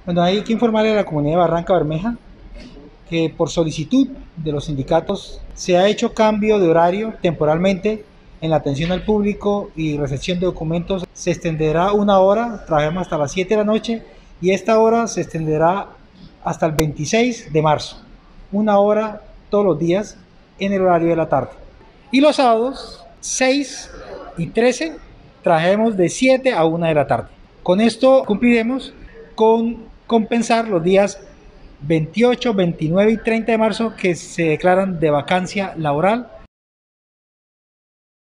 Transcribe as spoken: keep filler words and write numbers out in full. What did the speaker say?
Bueno, hay que informarle a la comunidad de Barranca Bermeja que por solicitud de los sindicatos se ha hecho cambio de horario temporalmente en la atención al público y recepción de documentos. Se extenderá una hora, trabajamos hasta las siete de la noche, y esta hora se extenderá hasta el veintiséis de marzo, una hora todos los días en el horario de la tarde. Y los sábados seis y trece trabajemos de siete a una de la tarde. Con esto cumpliremos con compensar los días veintiocho, veintinueve y treinta de marzo que se declaran de vacancia laboral